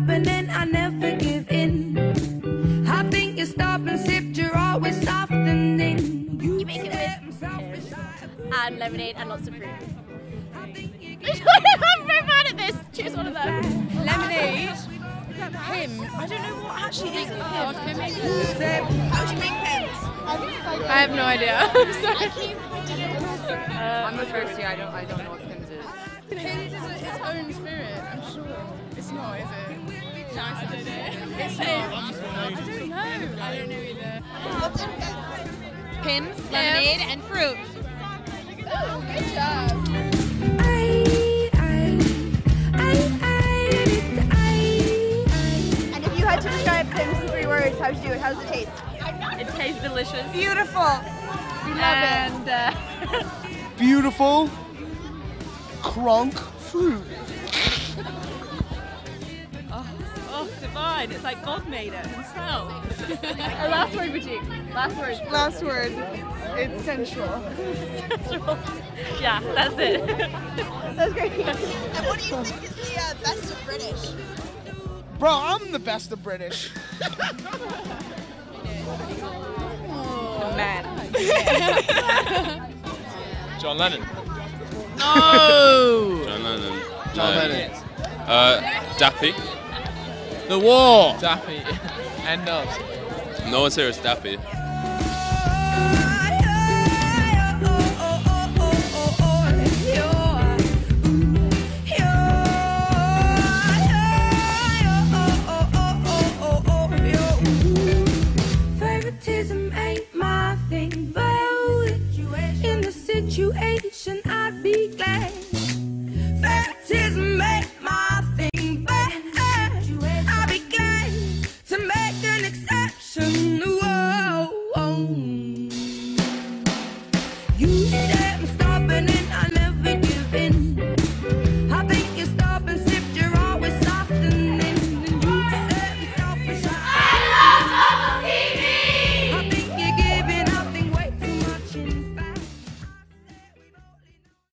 up and then I never give in. I think you stop and sipped, you're always softening. You make it with and lemonade and lots of fruit. I'm very bad at this. Choose one of them. Lemonade. Him. I don't know what actually is him. How do you make pens? I have no idea. I'm sorry. I'm the first year. I don't know what Pims is. Pims is its own spirit, I'm sure. It's not, is it? Nice, I don't know. It's not. I don't know either. What's in pens? Pims, lemonade, and fruit. Oh, good job. And if you had to describe Pims in 3 words, how would you do it? How does it taste? It tastes delicious. Beautiful. We love it. Beautiful crunk fruit. Oh, divine. It's like God made it himself. A last word, Bajik. Last word. Last word. It's sensual. Yeah, that's it. That's great. And what do you think is the best of British? Bro, I'm the best of British. Man. John Lennon. No! John Lennon. John Lennon. Daffy. The war! Daffy. End of. No one's here is Daffy.